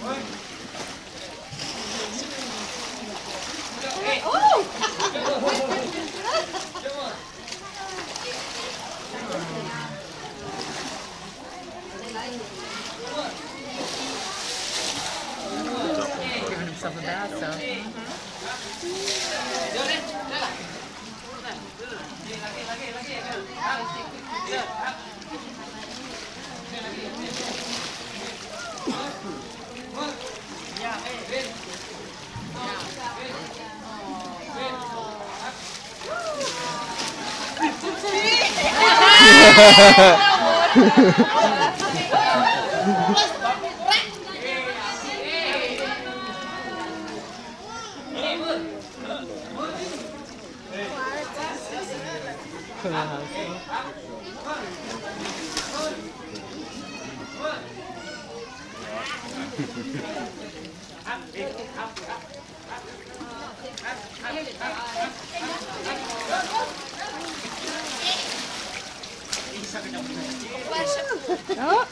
Giving himself a bath, so. Oh.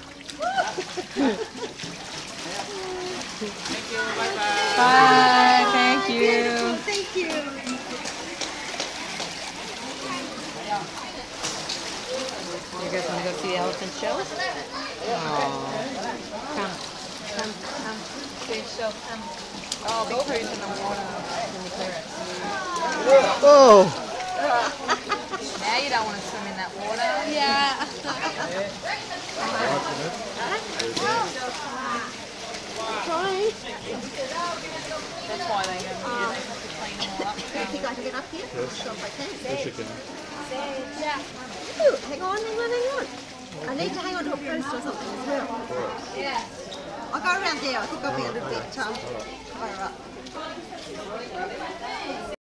Bye. Thank you. Thank you. You guys want to go see the elephant show? Oh. Come. See the show. Come. Oh, be clear in the water. Oh! Now you don't want to swim in that water. Yeah. Trying. That's why they have to clean them all up. Do you think I can get up here? I'm sure if I can. Yes, you can. Yeah. Ooh, hang on. I need to hang on to a post or something as well. Yeah. I'll go around there. I think I'll be a little bit higher up.